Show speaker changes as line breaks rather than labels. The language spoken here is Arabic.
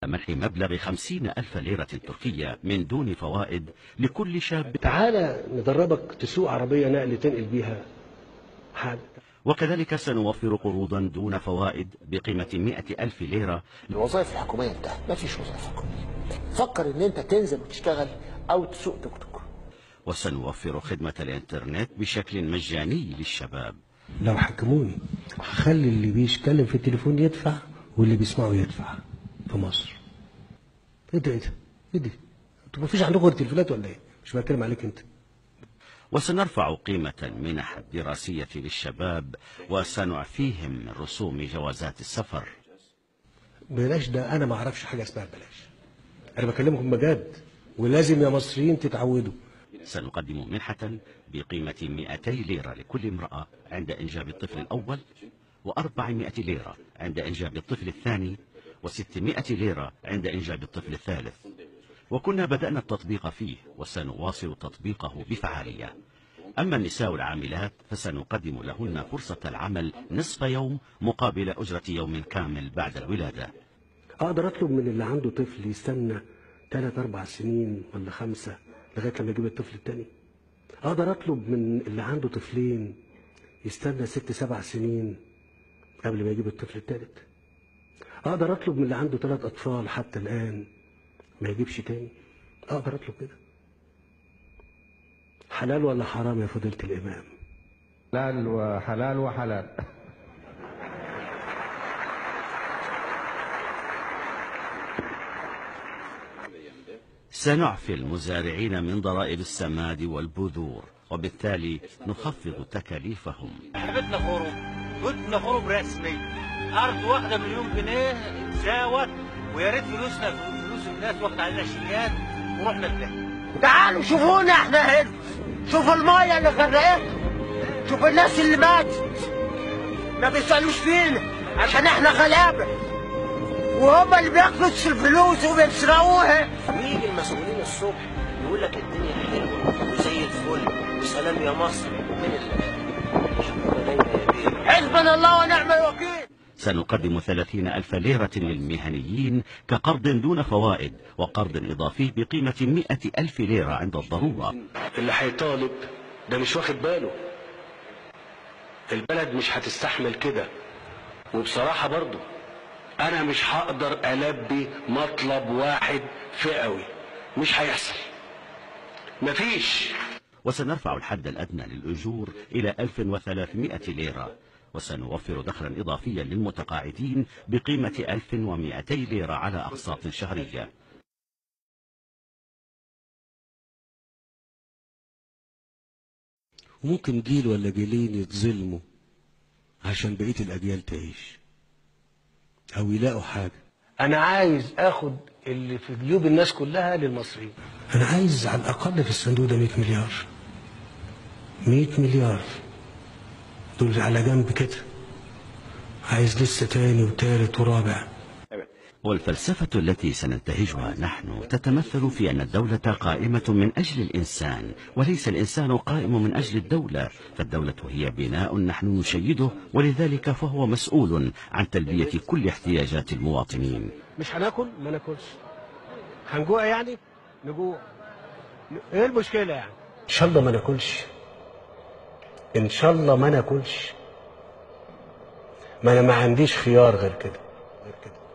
منح مبلغ 50,000 ليرة تركية من دون فوائد لكل شاب.
تعالى ندربك تسوق عربية نقل تنقل بيها حاجة.
وكذلك سنوفر قروضا دون فوائد بقيمة 100,000 ليرة.
الوظائف الحكومية انتهت، ما فيش وظائف حكومية. فكر ان انت تنزل وتشتغل او تسوق توك توك.
وسنوفر خدمة الانترنت بشكل مجاني للشباب.
لو حكموني هخلي اللي بيتكلم في التليفون يدفع واللي بيسمعه يدفع في مصر. ايه ده انتوا ما فيش عندكم غير تليفونات ولا ايه؟ مش بتكلم عليك انت.
وسنرفع قيمة المنح الدراسية للشباب وسنعفيهم من رسوم جوازات السفر.
بلاش ده، انا ما اعرفش حاجه اسمها بلاش. انا بكلمكم بجد، ولازم يا مصريين تتعودوا.
سنقدم منحة بقيمة 200 ليرة لكل امرأة عند إنجاب الطفل الأول، و400 ليرة عند إنجاب الطفل الثاني، و600 ليرة عند إنجاب الطفل الثالث. وكنا بدأنا التطبيق فيه وسنواصل تطبيقه بفعالية. أما النساء العاملات فسنقدم لهن فرصة العمل نصف يوم مقابل أجرة يوم كامل بعد الولادة.
اقدر اطلب من اللي عنده طفل يستنى 3-4 سنين ولا 5 لغايه لما يجيب الطفل الثاني؟ اقدر اطلب من اللي عنده طفلين يستنى 6-7 سنين قبل ما يجيب الطفل الثالث؟ اقدر اطلب من اللي عنده 3 أطفال حتى الان ما يجيبش تاني؟ اقدر اطلب كده؟ حلال ولا حرام يا فضيلة الامام؟
حلال وحلال وحلال.
سنعفي المزارعين من ضرائب السماد والبذور وبالتالي نخفض تكاليفهم.
بدنا خروج رسمي. أرض واحدة مليون جنيه تساوت، ويا ريت فلوسنا فلوس الناس واخد علينا شيلات ورحنا لده.
تعالوا شوفونا احنا هنا، شوفوا المايه اللي غرقتنا، شوفوا الناس اللي ماتت، ما بيسألوش فينا عشان احنا غلابه، وهم اللي بياخدوا الفلوس وبيسرقوها. ويجي المسؤولين الصبح يقول لك الدنيا حلوه وزي الفل وسلام يا مصر، من حسبنا الله ونعم الوكيل.
سنقدم 30,000 ليرة للمهنيين كقرض دون فوائد، وقرض إضافي بقيمة 100,000 ليرة عند الضرورة.
اللي هيطالب ده مش واخد باله، البلد مش هتستحمل كده. وبصراحة برضو أنا مش هقدر ألبي مطلب واحد فئوي، مش هيحصل، مفيش.
وسنرفع الحد الأدنى للأجور إلى 1300 ليرة، وسنوفر دخلا إضافيا للمتقاعدين بقيمة 1200 ليرة على أقساط شهرية.
وممكن جيل ولا جيلين يتظلموا عشان بقية الأجيال تعيش أو يلاقوا حاجة. أنا عايز آخد اللي في جيوب الناس كلها للمصريين. أنا عايز على الأقل في الصندوق ده 100 مليار. 100 مليار دول على جنب كده، عايز لسه تاني وتالت ورابع.
والفلسفة التي سننتهجها نحن تتمثل في أن الدولة قائمة من أجل الإنسان، وليس الإنسان قائم من أجل الدولة، فالدولة هي بناء نحن نشيده، ولذلك فهو مسؤول عن تلبية كل احتياجات المواطنين.
مش هناكل ما ناكلش، هنجوع يعني نجوع، ايه المشكلة يعني؟ إن شاء الله ما ناكلش، إن شاء الله ما ناكلش، ما أنا ما عنديش خيار غير كده.